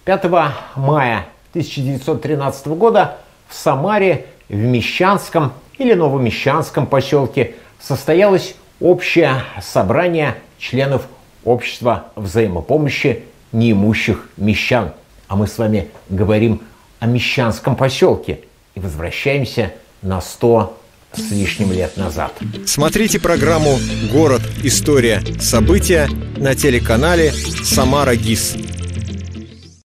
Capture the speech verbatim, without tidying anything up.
пятого мая тысяча девятьсот тринадцатого года в Самаре, в Мещанском или Новомещанском поселке состоялось общее собрание членов общества взаимопомощи неимущих мещан. А мы с вами говорим о Мещанском поселке и возвращаемся на сто с лишним лет назад. Смотрите программу «Город. История. События» на телеканале «Самара ГИС».